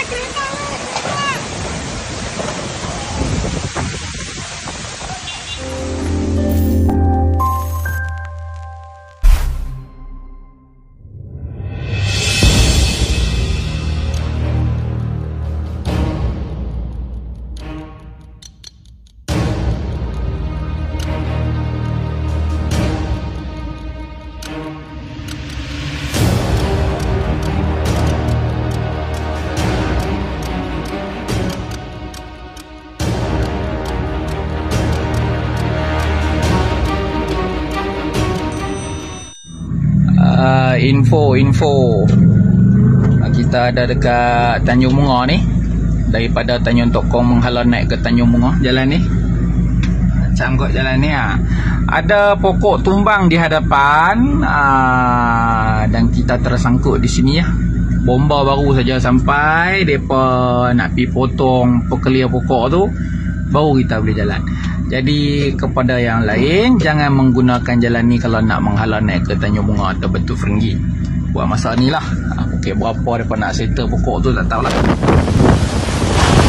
Info kita ada dekat Tanjung Bunga ni. Daripada Tanjung Tokong menghalau naik ke Tanjung Bunga, jalan ni macam kot jalan ni ada pokok tumbang di hadapan, dan kita tersangkut di sini bomba baru saja sampai. Depa nak pi potong pekelia pokok tu, baru kita boleh jalan. Jadi kepada yang lain, jangan menggunakan jalan ni kalau nak menghalau naik ke Tanjung Bunga atau Batu Ferringhi. Buat masa ni lah. Okey, berapa mereka nak settle pokok tu tak tahulah.